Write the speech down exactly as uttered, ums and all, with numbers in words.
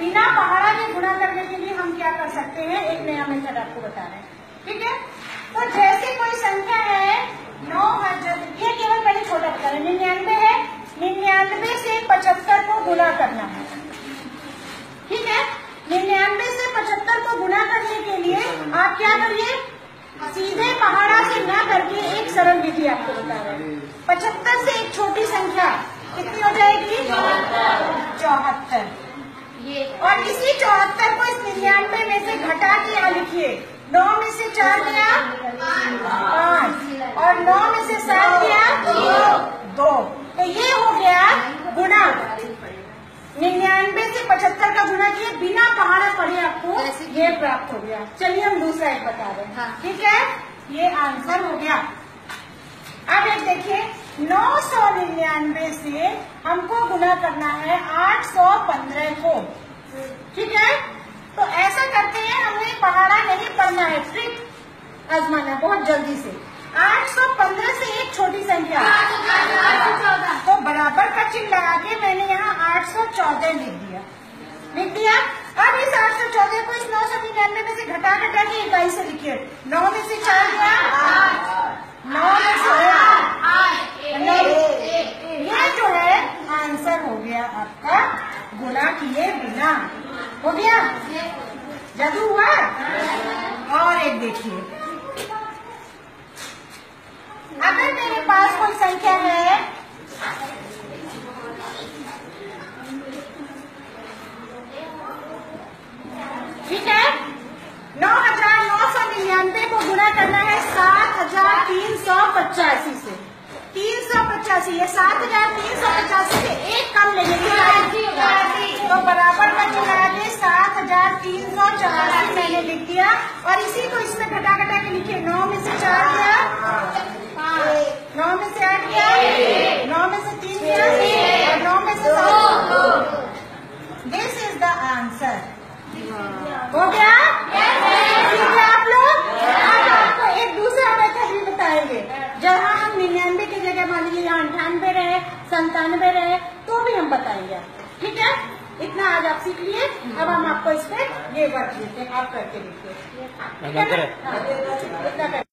बिना पहाड़ा के गुणा करने के लिए हम क्या कर सकते हैं, एक नया मेथड आपको बता रहे हैं। ठीक है, तो जैसे कोई संख्या है नौ हजार, ये केवल पहले छोटा बता रहे, निन्यानवे है, निन्यानवे से पचहत्तर को गुणा करना है। ठीक है, निन्यानवे से पचहत्तर को गुणा करने के लिए आप क्या करिए, सीधे पहाड़ा से ना करके एक सरल विधि आपको बता रहे हैं। पचहत्तर से एक छोटी संख्या कितनी हो जाएगी, चौहत्तर। ये और इसी चौहत्तर को इस निन्यानवे में से घटा के यहाँ लिखिए, नौ में से चार गया पाँच और नौ में से सात गया दो, तो ये हो गया गुणा। निन्यानवे से पचहत्तर का गुणा किए बिना पहाड़ा पढ़े आपको ये प्राप्त हो गया। चलिए हम दूसरा एक बता रहे हैं। हाँ। ठीक है, ये आंसर हो गया। अब एक देखिए, नौ सौ निन्यानवे से हमको गुणा करना है आठ सौ पंद्रह को। ठीक है, तो ऐसा करते हैं, हमें पहाड़ा नहीं पढ़ना है, ट्रिक आजमाना बहुत जल्दी से। आठ सौ पंद्रह से एक छोटी संख्या तो बराबर का चिन्ह लगा के मैंने यहाँ आठ सौ चौदह लिख दिया लिख दिया अब इस आठ सौ चौदह को इस नौ सौ निन्यानवे में से घटा घटा के इकाई से लिखिए। नौ में से चार गया नौ में से ये जो है आंसर हो गया आपका गुणा किए बिना। हो गया, जादू हुआ। और एक देखिए, अगर मेरे पास कोई संख्या है ठीक है, नौ हजार नौ सौ निन्यानवे को गुणा करना है सात हजार तीन सौ पचासी से। तीन सौ पचासी, ये सात हजार तीन सौ पचासी से एक कम लेंगे तो बराबर का जो है सात हजार तीन सौ चौरासी मैंने लिख दिया और इसी को इसमें घटा घटा के लिखे। नौ में से चार गया नौ में से आठ गया नौ में से तीन गया और नौ में से सात। This is the answer. हो गया आप लोग। आज आपको एक दूसरा मेथड भी बताएंगे, जहाँ हम निन्यानवे की जगह मान लीजिए यहाँ अंठानवे रहे संतानवे रहे तो भी हम बताएंगे। ठीक है, इतना आज आप सीख लिए। अब हम आपको इस पे ये वर्क देते हैं, आप करके देखिए।